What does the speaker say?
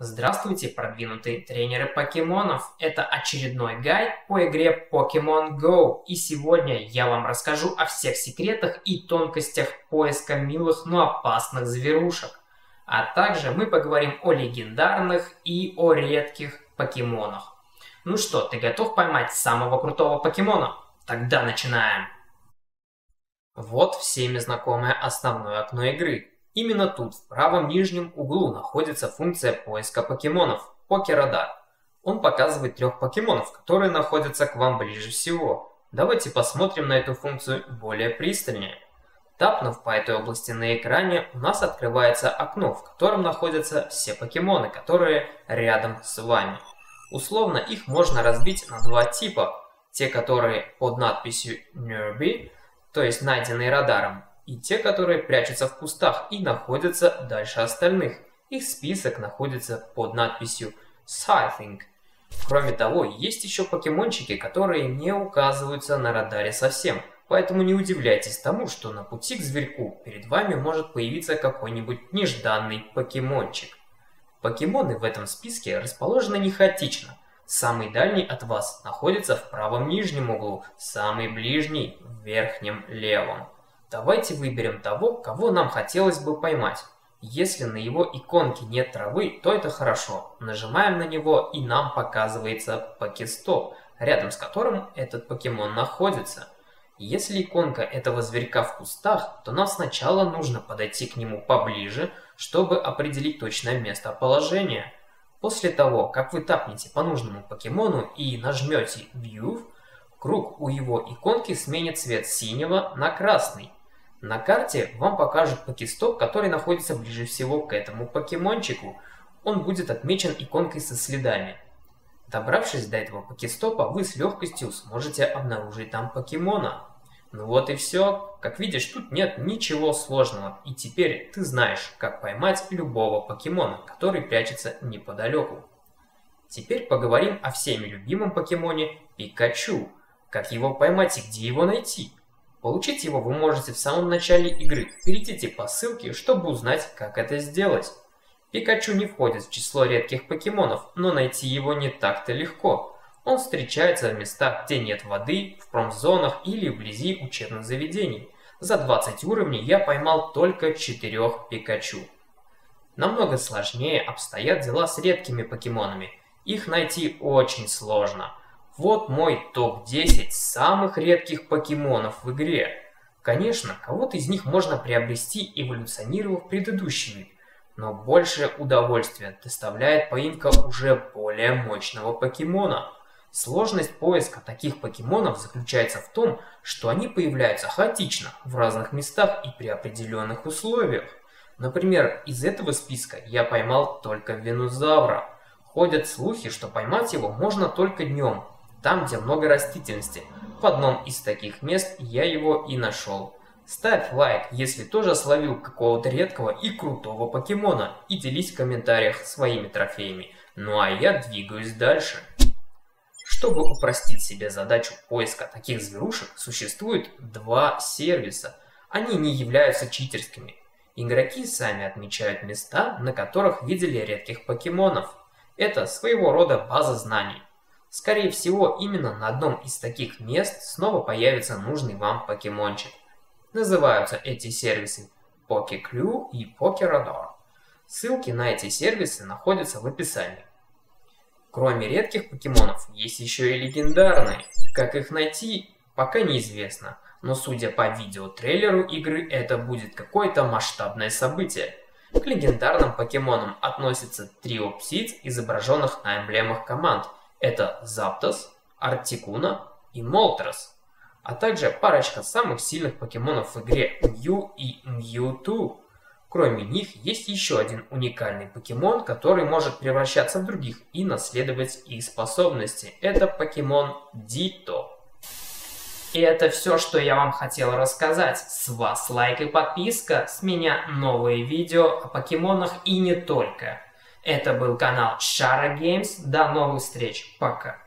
Здравствуйте, продвинутые тренеры покемонов! Это очередной гайд по игре Pokemon Go. И сегодня я вам расскажу о всех секретах и тонкостях поиска милых, но опасных зверушек. А также мы поговорим о легендарных и о редких покемонах. Ну что, ты готов поймать самого крутого покемона? Тогда начинаем! Вот всеми знакомое основное окно игры. Именно тут, в правом нижнем углу, находится функция поиска покемонов – Покерадар. Он показывает 3 покемонов, которые находятся к вам ближе всего. Давайте посмотрим на эту функцию более пристальнее. Тапнув по этой области на экране, у нас открывается окно, в котором находятся все покемоны, которые рядом с вами. Условно их можно разбить на 2 типа. Те, которые под надписью Nearby, то есть найденные радаром, и те, которые прячутся в кустах и находятся дальше остальных. Их список находится под надписью Sighting. Кроме того, есть еще покемончики, которые не указываются на радаре совсем, поэтому не удивляйтесь тому, что на пути к зверьку перед вами может появиться какой-нибудь нежданный покемончик. Покемоны в этом списке расположены не хаотично. Самый дальний от вас находится в правом нижнем углу, самый ближний в верхнем левом. Давайте выберем того, кого нам хотелось бы поймать. Если на его иконке нет травы, то это хорошо. Нажимаем на него, и нам показывается покестоп, рядом с которым этот покемон находится. Если иконка этого зверька в кустах, то нам сначала нужно подойти к нему поближе, чтобы определить точное местоположение. После того, как вы тапнете по нужному покемону и нажмете View, круг у его иконки сменит цвет с синего на красный. На карте вам покажут покестоп, который находится ближе всего к этому покемончику. Он будет отмечен иконкой со следами. Добравшись до этого покестопа, вы с легкостью сможете обнаружить там покемона. Ну вот и все. Как видишь, тут нет ничего сложного. И теперь ты знаешь, как поймать любого покемона, который прячется неподалеку. Теперь поговорим о всеми любимом покемоне Пикачу. Как его поймать и где его найти? Получить его вы можете в самом начале игры. Перейдите по ссылке, чтобы узнать, как это сделать. Пикачу не входит в число редких покемонов, но найти его не так-то легко. Он встречается в местах, где нет воды, в промзонах или вблизи учебных заведений. За 20 уровней я поймал только 4 Пикачу. Намного сложнее обстоят дела с редкими покемонами. Их найти очень сложно. Вот мой топ-10 самых редких покемонов в игре. Конечно, кого-то из них можно приобрести, эволюционировав предыдущий вид, но большее удовольствие доставляет поимка уже более мощного покемона. Сложность поиска таких покемонов заключается в том, что они появляются хаотично в разных местах и при определенных условиях. Например, из этого списка я поймал только Венузавра. Ходят слухи, что поймать его можно только днем, там, где много растительности. В одном из таких мест я его и нашел. Ставь лайк, если тоже словил какого-то редкого и крутого покемона, и делись в комментариях своими трофеями. Ну а я двигаюсь дальше. Чтобы упростить себе задачу поиска таких зверушек, существует 2 сервиса. Они не являются читерскими. Игроки сами отмечают места, на которых видели редких покемонов. Это своего рода база знаний. Скорее всего, именно на одном из таких мест снова появится нужный вам покемончик. Называются эти сервисы PokeClue и PokeRadar. Ссылки на эти сервисы находятся в описании. Кроме редких покемонов, есть еще и легендарные. Как их найти, пока неизвестно, но судя по видеотрейлеру игры, это будет какое-то масштабное событие. К легендарным покемонам относятся трио птиц, изображенных на эмблемах команд. Это Zapdos, Articuno и Moltres, а также парочка самых сильных покемонов в игре Mew и Mewtwo. Кроме них есть еще один уникальный покемон, который может превращаться в других и наследовать их способности. Это покемон Ditto. И это все, что я вам хотел рассказать. С вас лайк и подписка, с меня новые видео о покемонах и не только. Это был канал Shara Games. До новых встреч. Пока.